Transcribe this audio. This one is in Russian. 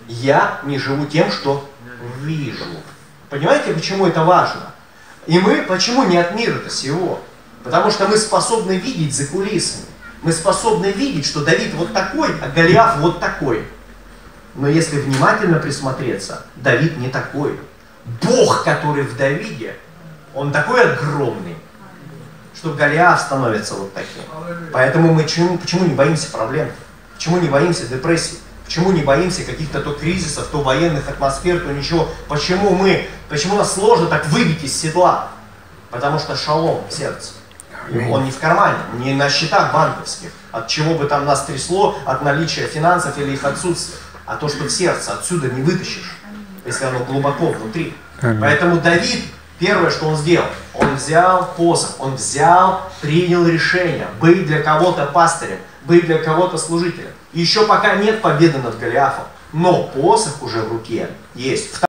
Я не живу тем, что вижу. Понимаете, почему это важно? И мы почему не от мира-то сего? Потому что мы способны видеть за кулисами. Мы способны видеть, что Давид вот такой, а Голиаф вот такой. Но если внимательно присмотреться, Давид не такой. Бог, который в Давиде, он такой огромный, что Голиаф становится вот таким. Поэтому мы почему не боимся проблем? Почему не боимся депрессии? Почему не боимся каких-то то кризисов, то военных атмосфер, то ничего? Почему нас сложно так выбить из седла? Потому что шалом в сердце. Он не в кармане, не на счетах банковских, от чего бы там нас трясло, от наличия финансов или их отсутствия, а то, что в сердце, отсюда не вытащишь, если оно глубоко внутри. Поэтому Давид, первое, что он сделал, он взял посох, он принял решение быть для кого-то пастырем, быть для кого-то служителем. Еще пока нет победы над Голиафом, но посох уже в руке есть.